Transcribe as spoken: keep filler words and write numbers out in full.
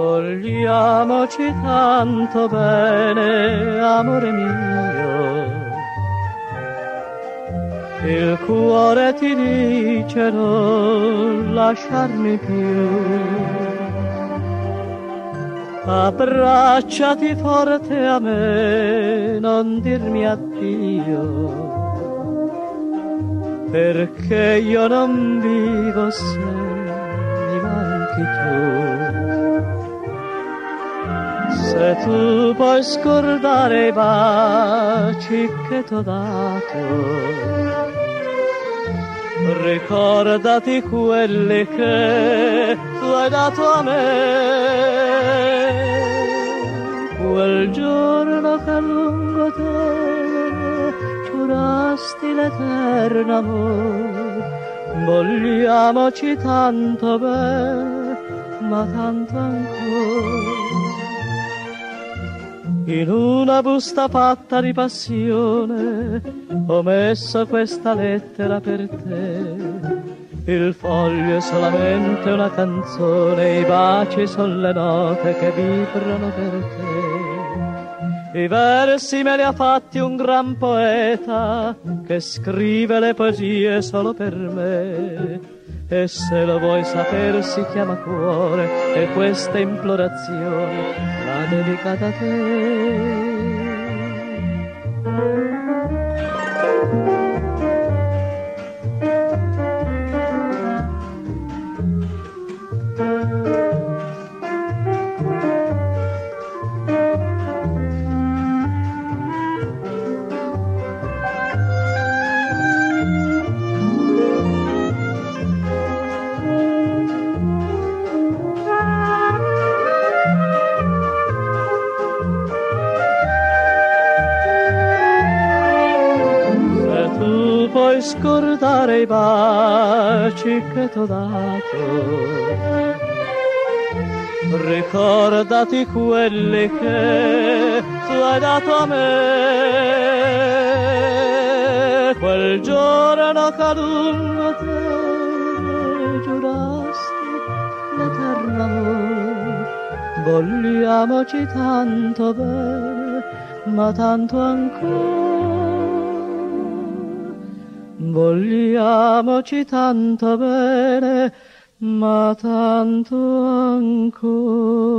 Vogliamoci tanto bene, amore mio. Il cuore ti dice non lasciarmi più. Abbracciati forte a me, non dirmi addio, perché io non vivo se mi manchi tu. Se tu puoi scordare i baci che t'ho dato, ricordati quelli che tu hai dato a me. Quel giorno che a lungo te giurasti l'eterno amore, vogliamoci tanto bene, ma tanto ancora. In una busta fatta di passione ho messo questa lettera per te. Il foglio è solamente una canzone, i baci sono le note che vibrano per te. I versi me li ha fatti un gran poeta che scrive le poesie solo per me. E se lo vuoi sapere si chiama cuore, e questa implorazione l'ha dedicata a te. Puoi scordare i baci che t'ho dato, ricordati quelli che tu hai dato a me. Quel giorno che ad lungo te giurasti l'eterno amore, vogliamoci tanto bene, ma tanto ancora. Vogliamoci tanto bene, ma tanto ancora.